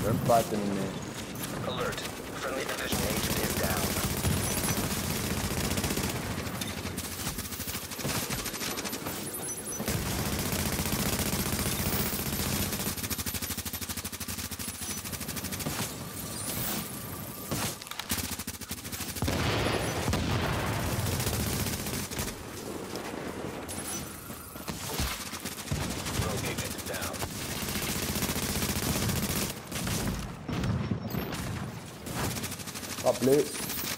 We're fighting in there. Alert. Friendly division agent is down. Rogue agent down. Up blitz.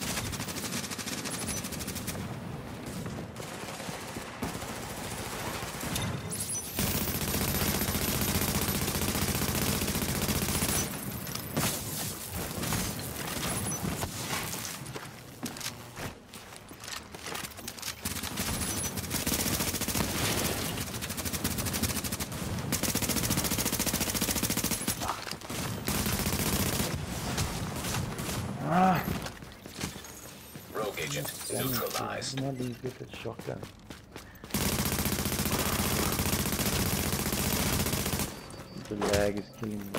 Rogue agent Damn it, neutralized. I'm not being good at shotgun. The lag is killing me.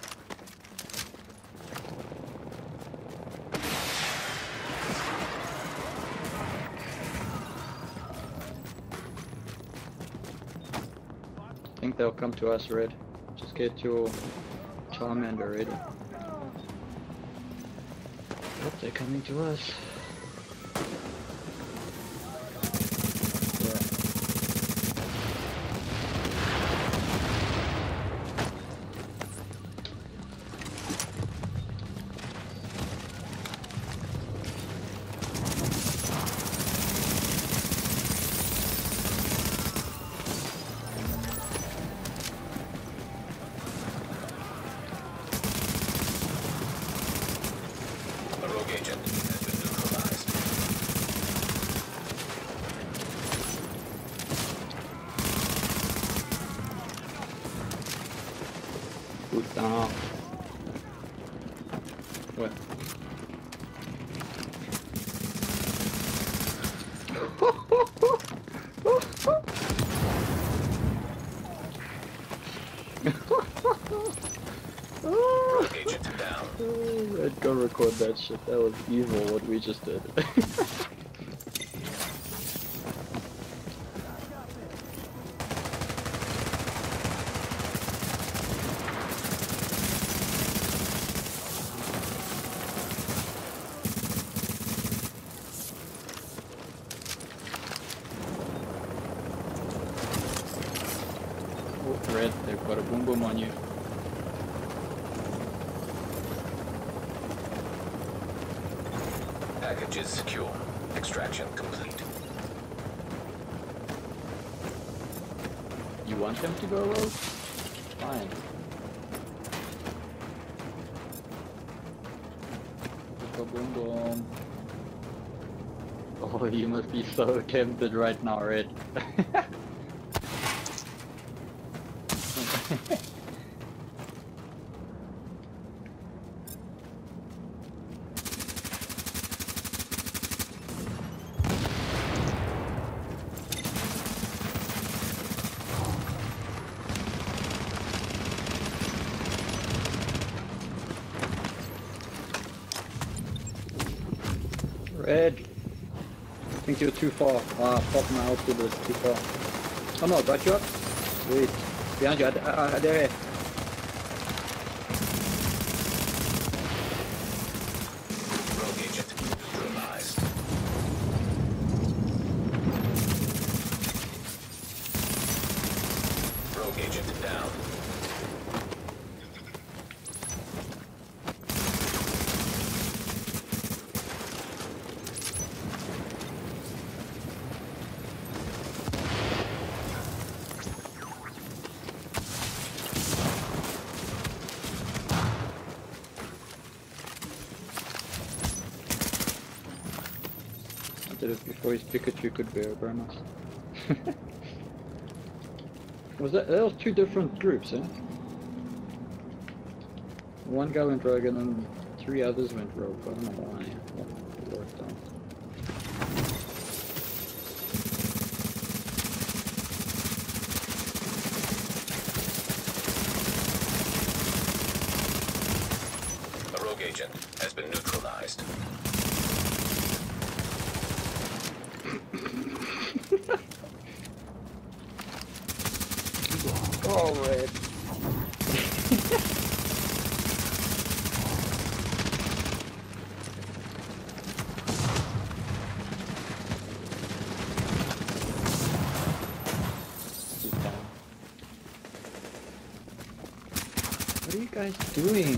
I think they'll come to us, Red. Just get your Charmander ready. Yep, they're coming to us. Yeah. A rogue agent has been neutralized. Put down. What? Rogue agent down. Red, go record that shit. That was evil what we just did. Oh, Red, they've got a boom boom on you. Package is secure. Extraction complete. You want them to go rogue? Fine. Go boom boom. Oh, you must be so tempted right now, Red. Red, I think you're too far. Pop my output is too far. Oh no, got you up? Wait, behind you, there. Rogue agent neutralized. Rogue agent down. I did it before his Pikachu could burn us. That was two different groups, eh? One guy went rogue and then three others went rogue. I don't know why. What worked out. agent has been neutralized. Oh, red. He's down. What are you guys doing?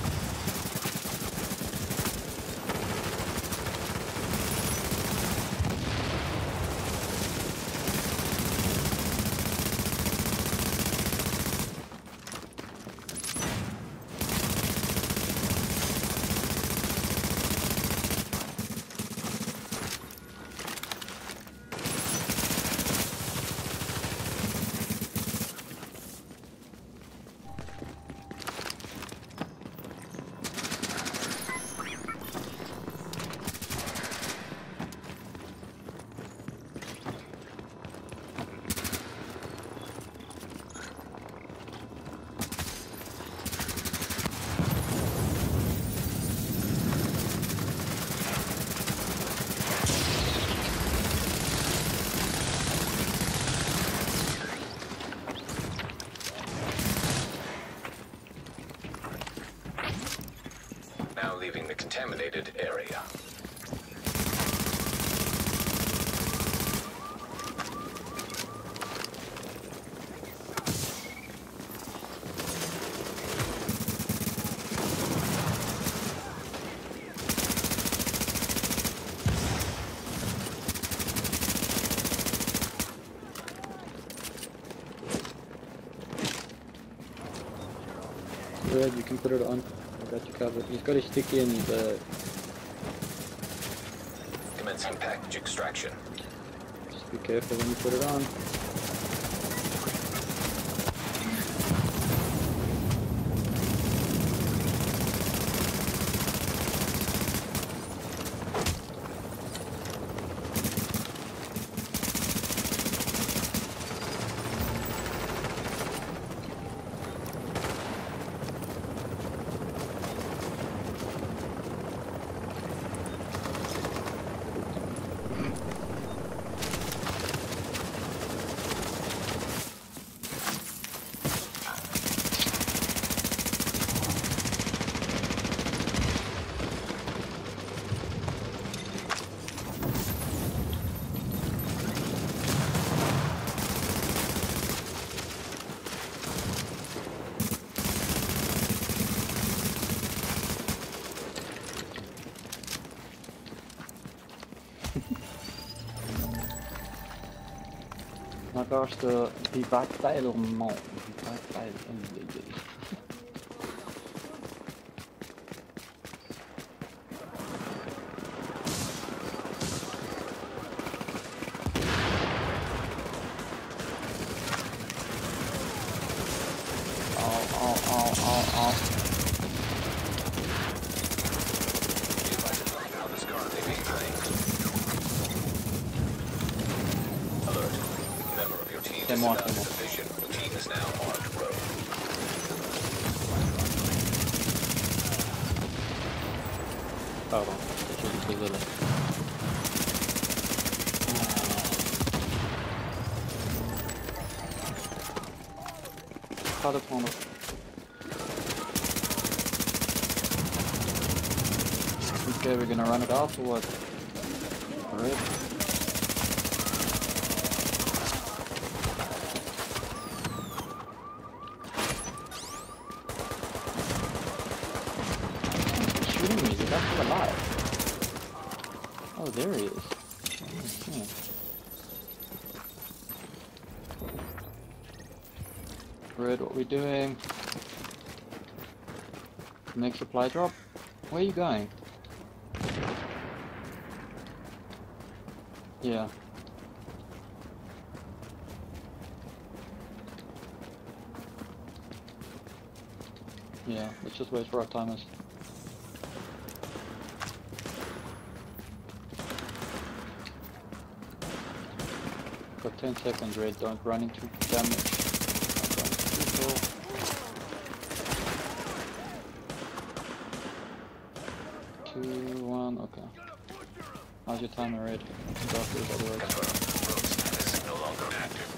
Now leaving the contaminated area. Red, you can put it on. I got you covered. He's got his sticky and his Commencing package extraction. just be careful when you put it on. Maar daar is die bijpijler, man. Die bijpijler. Oh. Now this currently being trained. Alert. Member of your team is about the division. The team is now armed rogue. Pardon, je suis désolé. Ga de prendre. Okay, we're gonna run it off or what? Alright. He's shooting me, is he actually alive? Oh, there he is. Okay. Red, what we doing? Next supply drop? Where are you going? Yeah. Yeah, let's just wait for our timers. Got 10 seconds, Red, don't run into damage. Don't run into people. Now's your time, Red. Go after those other roads. Confirm. Road status no longer active.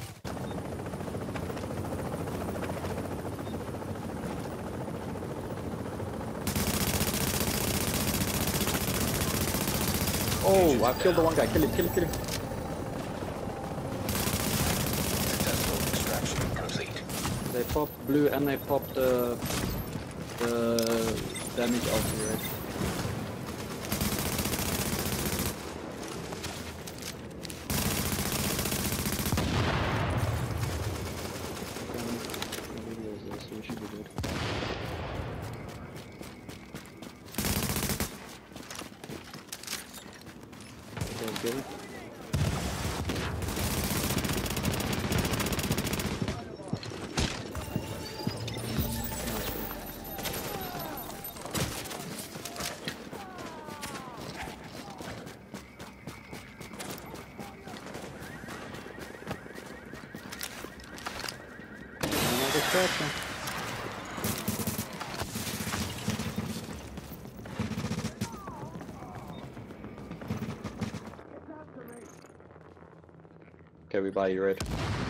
Oh, I killed the one guy. Kill him, kill him, kill him. Successful extraction complete. They popped blue and they popped the damage out here, right? So we should be good. Okay, good. Distraction. Okay, we buy you red.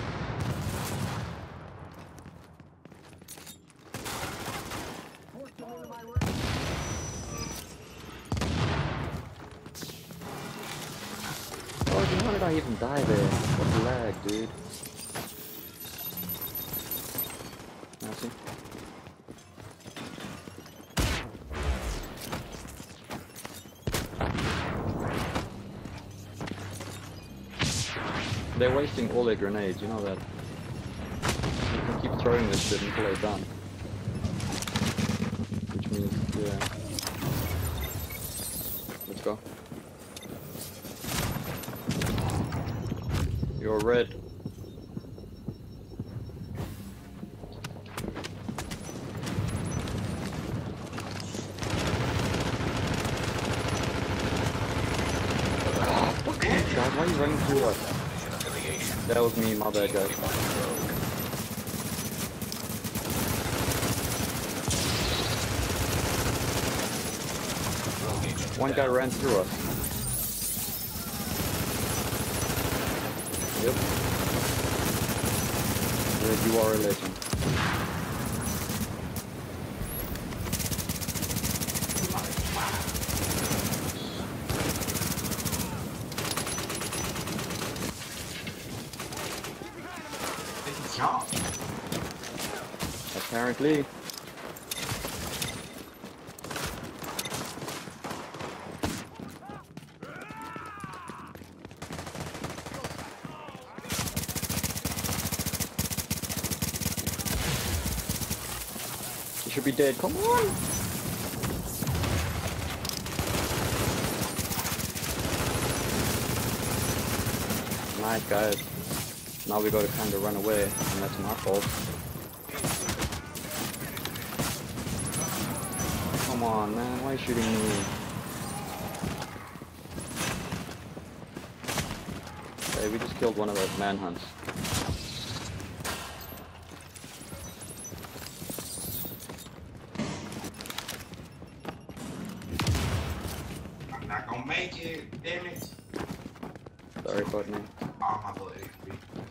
Oh, how did I even die there? What the lag, dude? Nothing. They're wasting all their grenades, you know that. You can keep throwing this shit until they're done. Which means, yeah. Let's go. You're red. God, why are you running through us? That was me, my bad, guys. One guy ran through us. Yep. Yeah, you are a legend. Apparently. You should be dead. Come on. Nice, guys. Now we gotta kinda run away, and that's my fault. Come on, man, why are you shooting me? Okay, we just killed one of those manhunts. I'm not gonna make it, damn it. Sorry, partner. Oh, my little HP.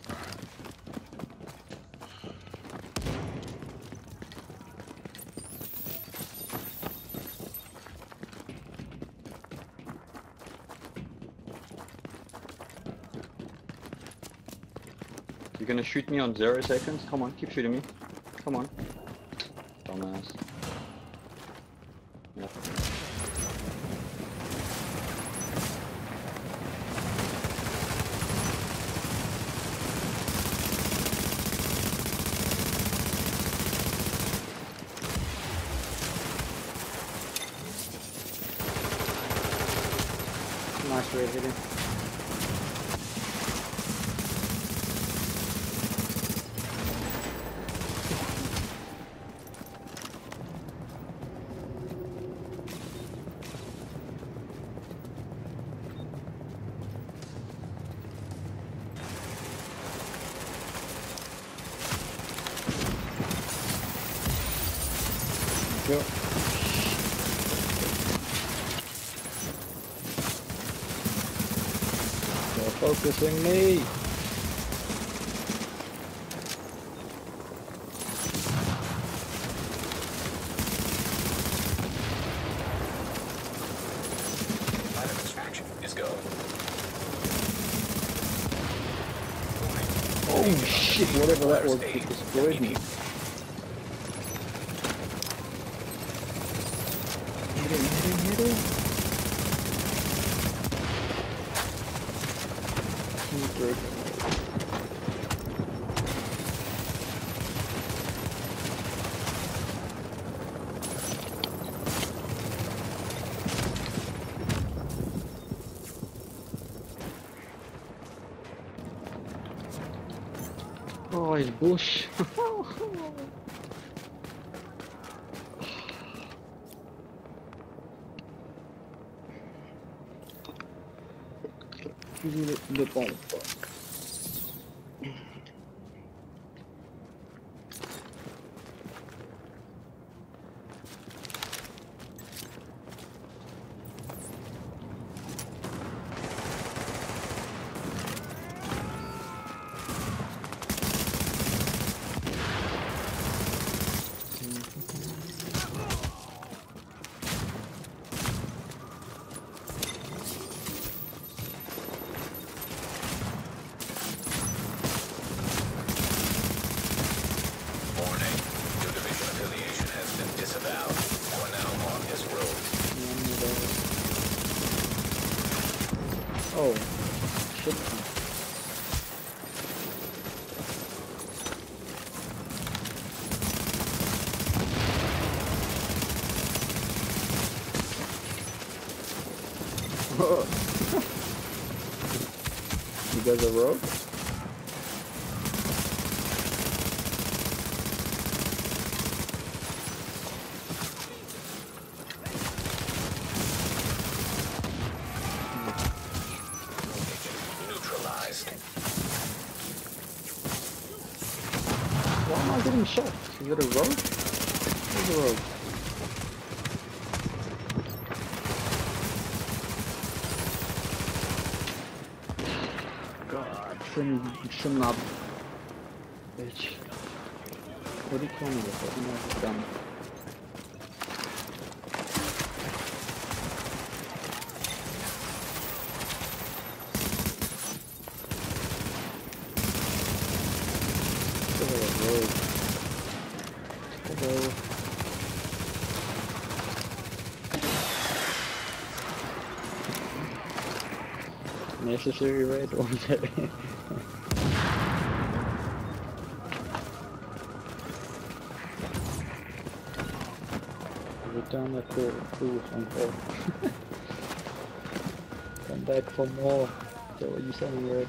You're gonna shoot me on 0 seconds? Come on, keep shooting me. Come on. Dumbass. Yep. Nice way hitting. Yep. focusing me. Line of extraction is go. Oh shit, whatever that was, it destroyed me. Hit him, hit him, hit him. Oh, his bush. Le pompe. Warning. Your division affiliation has been disavowed. You are now on this road. Oh, shit. You guys are rogue? Neutralized. Why am I getting shot? Is it a rogue? Where's the rogue? God, shouldn't have. Bitch. What did he kill me with? What did I just done? Still a rogue. Hello. Necessary raid or voluntary? Return the crew from home. Come back for more. So what you saying, Red?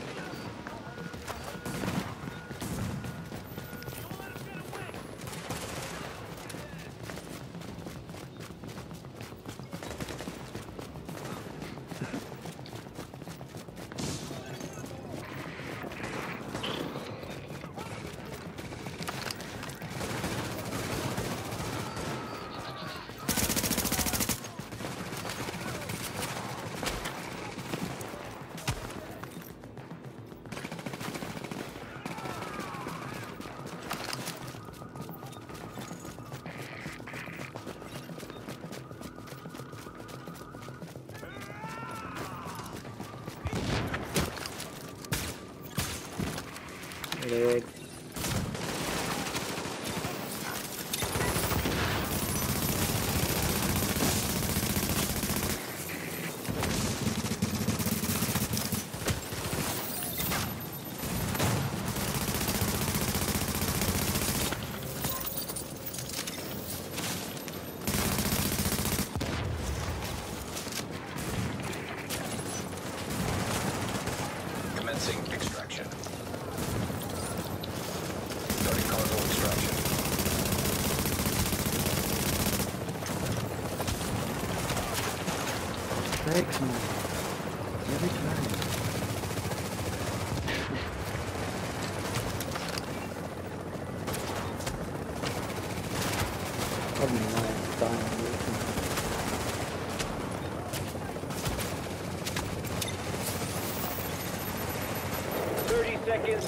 Red. Commencing extraction. Starting cargo extraction. Thanks, man. Every time. Probably not dying.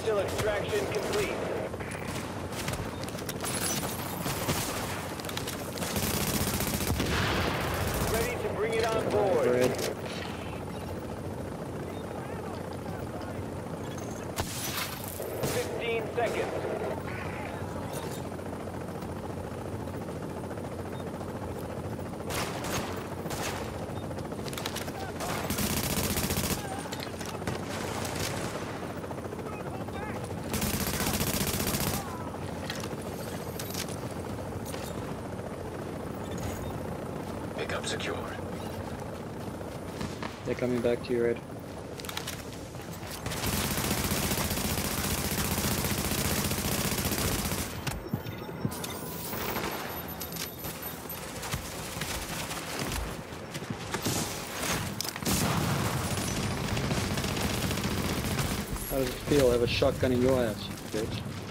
Hostile extraction complete. Ready to bring it on board. Red. 15 seconds. Pickup secured. They're coming back to you, Red. How does it feel? I have a shotgun in your ass, bitch.